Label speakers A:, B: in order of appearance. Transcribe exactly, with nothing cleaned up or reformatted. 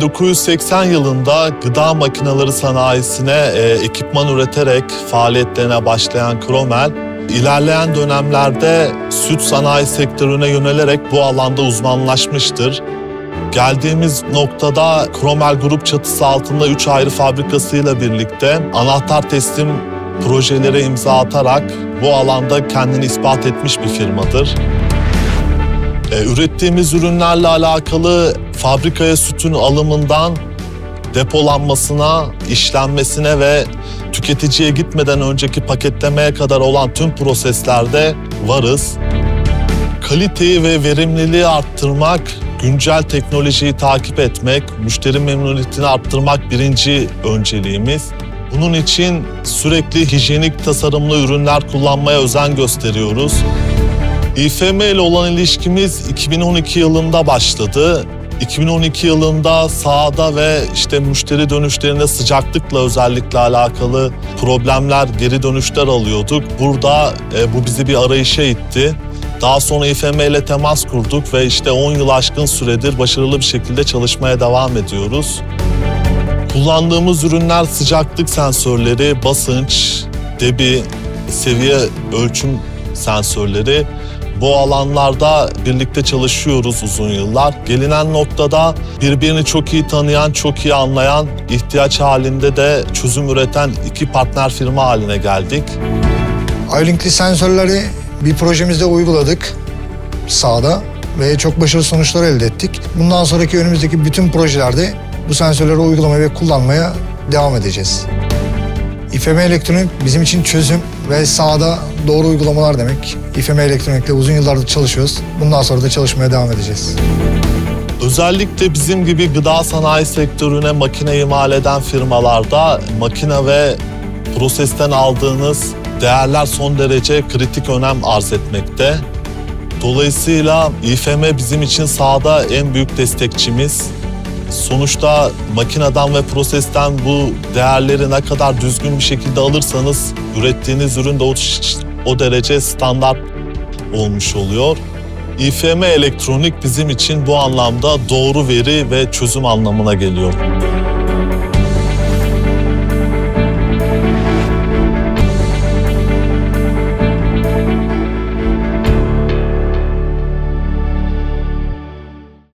A: bin dokuz yüz seksen yılında gıda makineleri sanayisine e, ekipman üreterek faaliyetlerine başlayan Kromel, ilerleyen dönemlerde süt sanayi sektörüne yönelerek bu alanda uzmanlaşmıştır. Geldiğimiz noktada Kromel Grup çatısı altında üç ayrı fabrikasıyla birlikte anahtar teslim projelere imza atarak bu alanda kendini ispat etmiş bir firmadır. Ee, ürettiğimiz ürünlerle alakalı fabrikaya sütün alımından depolanmasına, işlenmesine ve tüketiciye gitmeden önceki paketlemeye kadar olan tüm proseslerde varız. Kaliteyi ve verimliliği arttırmak, güncel teknolojiyi takip etmek, müşteri memnuniyetini arttırmak birinci önceliğimiz. Bunun için sürekli hijyenik tasarımlı ürünler kullanmaya özen gösteriyoruz. İ F M ile olan ilişkimiz iki bin on iki yılında başladı. iki bin on iki yılında sahada ve işte müşteri dönüşlerinde sıcaklıkla özellikle alakalı problemler, geri dönüşler alıyorduk. Burada e, bu bizi bir arayışa itti. Daha sonra İ F M ile temas kurduk ve işte on yıl aşkın süredir başarılı bir şekilde çalışmaya devam ediyoruz. Kullandığımız ürünler sıcaklık sensörleri, basınç, debi, seviye ölçüm sensörleri. Bu alanlarda birlikte çalışıyoruz uzun yıllar. Gelinen noktada birbirini çok iyi tanıyan, çok iyi anlayan, ihtiyaç halinde de çözüm üreten iki partner firma haline geldik.
B: iLink'li sensörleri bir projemizde uyguladık sahada ve çok başarılı sonuçlar elde ettik. Bundan sonraki önümüzdeki bütün projelerde bu sensörleri uygulamaya ve kullanmaya devam edeceğiz. İ F M Elektronik bizim için çözüm ve sahada doğru uygulamalar demek. İ F M Elektronik'le uzun yıllardır çalışıyoruz. Bundan sonra da çalışmaya devam edeceğiz.
A: Özellikle bizim gibi gıda sanayi sektörüne makine imal eden firmalarda makine ve prosesten aldığınız değerler son derece kritik önem arz etmekte. Dolayısıyla İ F M bizim için sahada en büyük destekçimiz. Sonuçta makineden ve prosesten bu değerleri ne kadar düzgün bir şekilde alırsanız ürettiğiniz ürün de o, o derece standart olmuş oluyor. İ F M Elektronik bizim için bu anlamda doğru veri ve çözüm anlamına geliyor.